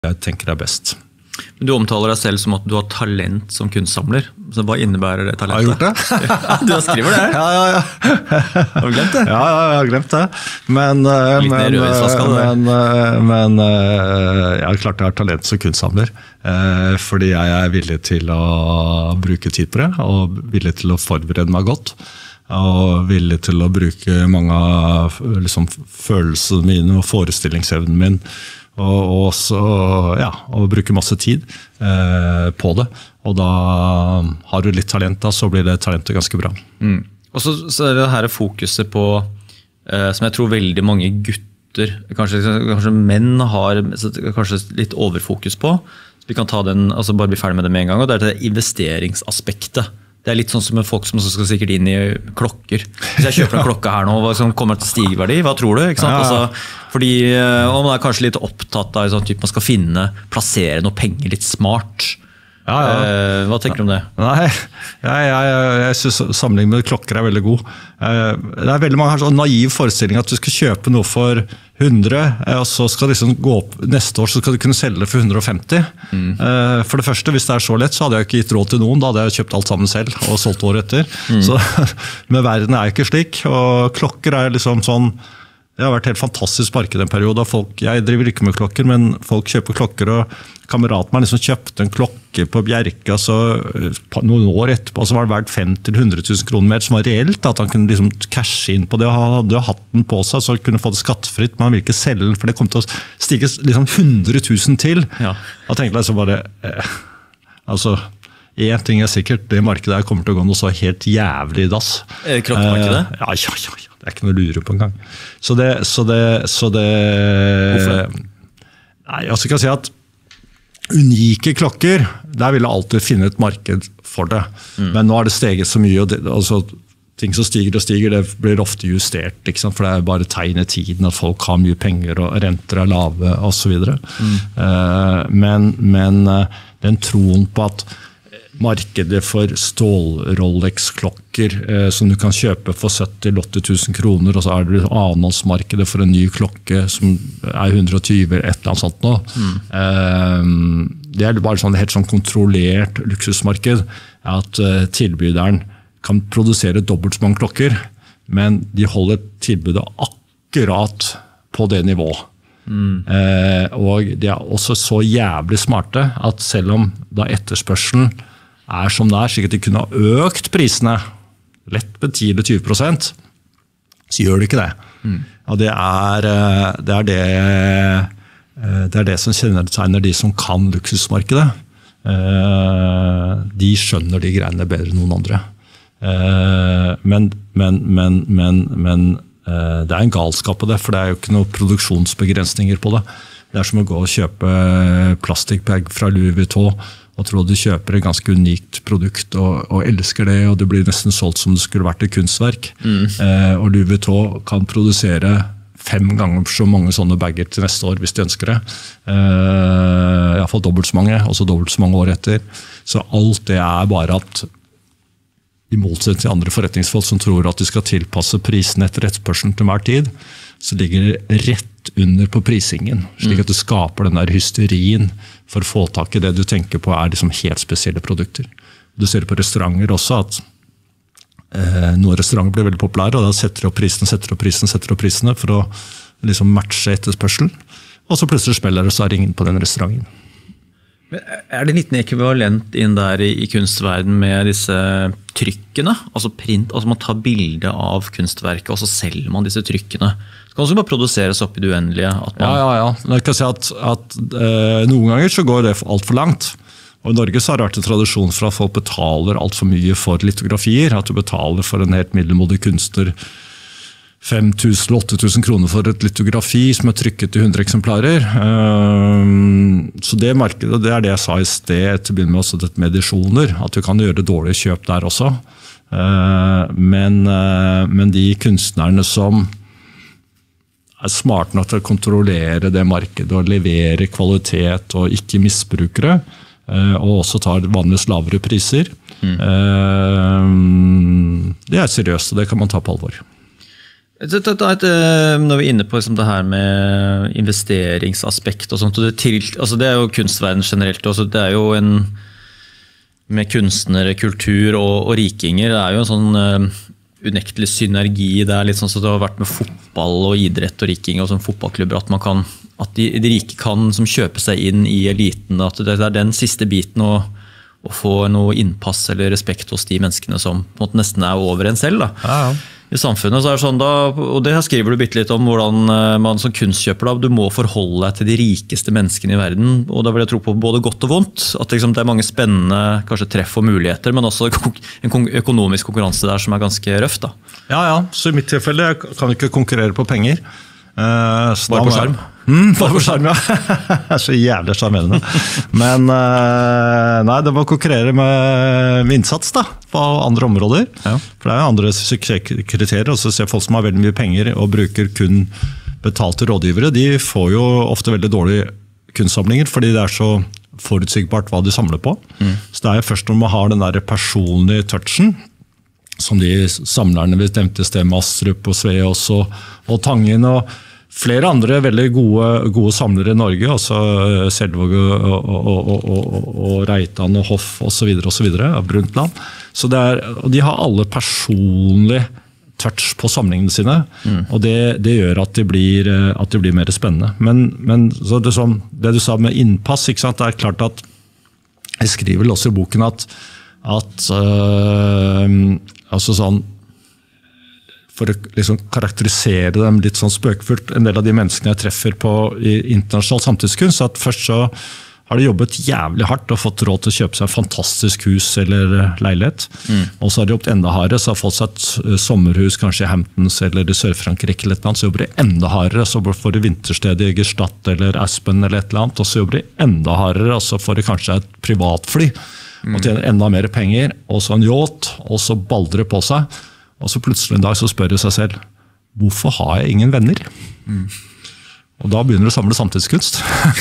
jeg tenker best. Men du omtaler deg selv som at du har talent som kunstsamler. Så hva innebærer det talentet? Har jeg gjort det? Ja, du har skriver det her. Ja. Har du glemt det? Ja, jeg har glemt det. Men jeg har klart jeg har talent som kunstsamler. Fordi jeg er villig til å bruke tid på det, og villig til å forberede meg godt. Og villig til å bruke mange av liksom, følelsene mine og forestillingsevnen min. Og også og bruke masse tid på det. Og da har du litt talent, da, så blir det talentet ganske bra. Og så er det her fokuset på, som jeg tror veldig mange gutter, kanskje menn har kanskje litt overfokus på. Så vi kan ta den, altså bare bli ferdig med det med en gang, og det er det investeringsaspektet. Det er litt sånn som med folk som skal sikkert inn i klokker. Hvis jeg kjøper en klokke her nå, som kommer til stigeverdi, hva tror du? Ikke sant? Altså, fordi man er kanskje litt opptatt av sånn type, man skal plassere noe penger litt smart. Hva tenker du om det? Nei, jeg synes sammenligning med klokker er veldig god. Det er veldig mange sånn naiv forestilling at du skal kjøpe noe for 100, og så skal det liksom gå opp neste år, så skal du kunne selge det for 150. For det første, hvis det er så lett, så hadde jeg ikke gitt råd til noen, da hadde jeg kjøpt alt sammen selv og solgt året etter. Så, men verden er ikke slik, og klokker er liksom sånn, det har vært helt fantastisk marked en periode. Jeg driver ikke med klokker, men folk kjøper klokker, og kameraten min liksom kjøpte en klokke på Bjerke, så noen år etterpå så var det verdt 50 000–100 000 kroner mer, som var reelt, at han kunne liksom cashe inn på det, og han hadde hatt den på seg, så han kunne få det skattefritt, men han ville ikke selge den, for det kom til å stige liksom 100 000 til. Da tenkte jeg liksom bare, altså, en ting er sikkert, det markedet her kommer til å gå noe så helt jævlig i dass. Klokkemarkedet? Ja. Det er ikke noe å lure på en gang. Så det Hvorfor? Nei, altså kan jeg si at unike klokker, der vil jeg alltid finne et marked for det. Men nå har det steget så mye, og altså, ting som stiger og stiger, det blir ofte justert, ikke sant? For det er bare tegn i tiden at folk har mye penger, og renter er lave, og så videre. Men den troen på at markedet for stål-Rolex-klokker som du kan kjøpe for 70–80 000 kroner, og så er det annonsmarkedet for en ny klokke som er 120 eller et eller annet sånt nå. Det er bare sånn helt sånn kontrollert luksusmarked, at tilbyderen kan produsere dobbelt så mange klokker, men de holder tilbudet akkurat på det nivået. Og de er også så jævlig smarte at selv om da etterspørselen er som det er, slik at de kunne ha økt prisene lett med 10–20%, så gjør de ikke det. Og det er det som kjennetegner de som kan luksusmarkedet. De skjønner de greiene bedre enn noen andre. Men det er en galskap på det, for det er jo ikke noen produksjonsbegrensninger på det. Det er som å gå og kjøpe plastikkbag fra Louis Vuitton, og tror du kjøper et ganske unikt produkt og elsker det, og det blir nesten solgt som det skulle vært et kunstverk. Og Louis Vuitton kan produsere 5 ganger så mange sånne bagger til neste år, hvis de ønsker det. I hvert fall dobbelt så mange, og så dobbelt så mange år etter. Så alt det er bare at i motsetning til andre forretningsfolk som tror at de skal tilpasse prisen etter etterspørselen til hver tid, så ligger det rett under på prisingen, slik at du skaper den der hysterien for å få tak i det du tenker på er liksom helt spesielle produkter. Du ser på restauranter også at noen restauranter blir veldig populære, og da setter de opp prisene for å liksom matche etterspørselen, og så plutselig spiller det, så er det ingen på den restauranten. Men er det litt ekvivalent inn der i kunstverden med disse trykkene? Altså print, altså man tar bilde av kunstverket, og så selger man disse trykkene. Så kan det også bare produseres opp i det uendelige. Ja. Jeg kan si at noen ganger så går det alt for langt. Og i Norge så har det vært en tradisjon for at folk betaler alt for mye for litografier, at du betaler for en helt middelmådig kunstner 5 000–8 000 kroner for et litografi som er trykket i 100 eksemplarer. Så det markedet, det er det jeg sa i sted til å begynne med også dette med edisjoner, at du kan gjøre dårlige kjøp der også. Men de kunstnerne som er smart nok til å kontrollere det markedet og levere kvalitet og ikke misbrukere, og også tar vanligvis lavere priser, det er seriøst, og det kan man ta på alvor. Når vi inne på liksom det her med investeringsaspekt og sånt, og det jo kunstverden generelt, også, det jo med kunstnere, kultur og rikinger, det jo en sånn unektelig synergi, det litt sånn som det har vært med fotball og idrett og riking og sånn fotballklubber, at de rike kan som kjøpe seg inn i eliten, at det den siste biten å få noe innpass eller respekt hos de menneskene som på en måte nesten over en selv da. Ja. I samfunnet så det sånn da, og det her skriver du bitte litt om hvordan man som kunstkjøper da, du må forholde deg til de rikeste menneskene i verden, og da vil jeg tro på både godt og vondt, at liksom, det mange spennende kanskje treff og muligheter, men også en økonomisk konkurranse der som ganske røft da. Ja, så i mitt tilfelle jeg kan ikke konkurrere på penger. Bare på skjerm? Bare på skjerm, ja. Så jævlig skjermerende. Men nei, det må konkurrere med innsats da, på andre områder. Ja. For det jo andre suksesskriterier. Og så ser folk som har veldig mye penger og bruker kun betalte rådgivere, de får jo ofte veldig dårlige kunstsamlinger, fordi det så forutsigbart hva de samler på. Så det jo først når man har den der personlige touchen, som de samlerne vi nevnte i sted, Astrup og Sveås og Tangen og flere andre veldig gode samlere i Norge, også Selvåg og Reitan og Hoff og så videre, av Brundtland. Så og de har alle personlig touch på samlingene sine, og det gjør at de blir mer spennende. Men så det du sa med innpass, ikke sant? Det klart at jeg skriver vel også i boken at altså sånn, for å liksom karakterisere dem litt sånn spøkefullt, en del av de menneskene jeg treffer i internasjonal samtidskunst, at først så har de jobbet jævlig hardt og fått råd til å kjøpe seg et fantastisk hus eller leilighet. Og så har de jobbet enda hardere, så har fått seg et sommerhus kanskje i Hamptons eller i Sør-Frankrike eller et eller annet, så jobber de enda hardere, så får de vintersted i Gstaad eller Aspen eller et eller annet, og så jobber de enda hardere, og så får de kanskje et privatfly, og tjener enda mer penger, og så en yacht, og så baldrer på seg, og så plutselig en dag så spør de seg selv, hvorfor har jeg ingen venner? Og da begynner du å samle samtidskunst.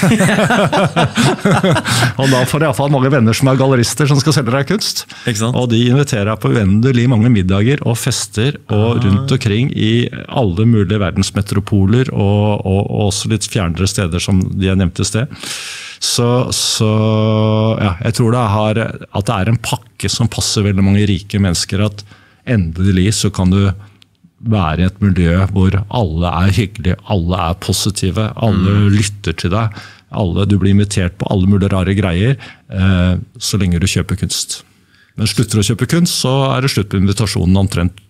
Og da får jeg i hvert fall mange venner som gallerister som skal selge deg kunst. Og de inviterer deg på uendelig mange middager og fester og rundt omkring i alle mulige verdensmetropoler og også litt fjernere steder som de jeg nevnte i sted. Så ja, jeg tror at det en pakke som passer veldig mange rike mennesker, at endelig så kan du være i et miljø hvor alle hyggelige, alle positive, alle lytter til deg, du blir invitert på alle mulige rare greier, så lenge du kjøper kunst. Men slutter du å kjøpe kunst, så det slutt på invitasjonen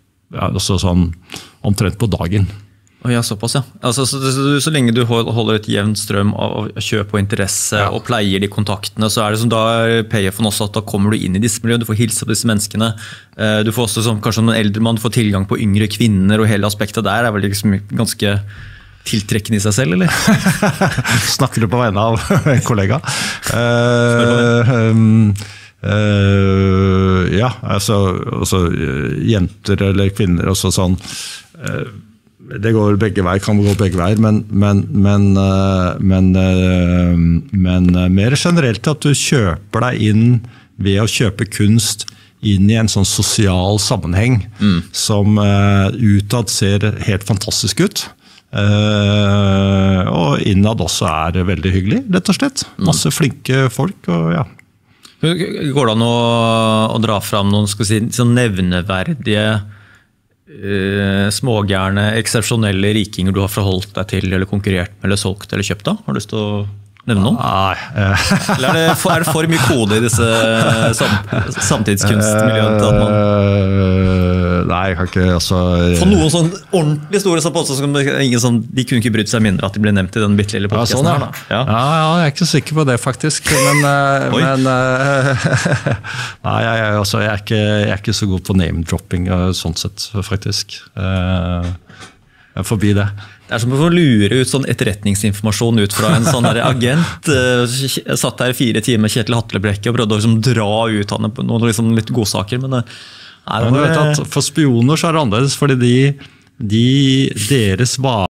omtrent på dagen. Ja, såpass, ja. Altså, så lenge du holder et jevnt strøm av kjøp og interesse, og pleier de kontaktene, så det som da payoffen også at da kommer du inn i disse miljøene, du får hilse på disse menneskene. Du får også, som kanskje en eldre mann, du får tilgang på yngre kvinner, og hele aspektet der vel liksom ganske tiltrekkende i seg selv, eller? Snakker du på vegne av en kollega? Ja, altså jenter eller kvinner, også sånn... Det går begge veier, kan gå begge veier, men mer generelt at du kjøper deg inn ved å kjøpe kunst inn i en sånn sosial sammenheng som utad ser helt fantastisk ut. Og innad også veldig hyggelig, rett og slett. Masse flinke folk, og ja. Går det an å dra fram noen, skal vi si, sånn nevneverdige smågærne, eksepsjonelle rikinger du har forholdt deg til, eller konkurrert med, eller solgt, eller kjøpt da? Har du lyst til å nevne noen? Nei. Eller det for mye kode i disse samtidskunstmiljøene? Nei, jeg kan ikke, altså... For noen sånn ordentlig store som de kunne ikke brydd seg mindre at de ble nevnt i den bittelille podcasten her da. Ja, jeg er ikke sikker på det faktisk, men nei, jeg er ikke så god på name-dropping sånn sett, faktisk. Jeg er forbi det. Det som å lure ut sånn etterretningsinformasjon ut fra en sånn agent. Jeg satt der 4 timer med Kjetil Hatlebrekke og prøvde å liksom dra ut han på noen liksom litt godsaker, men for spioner så det annerledes, fordi deres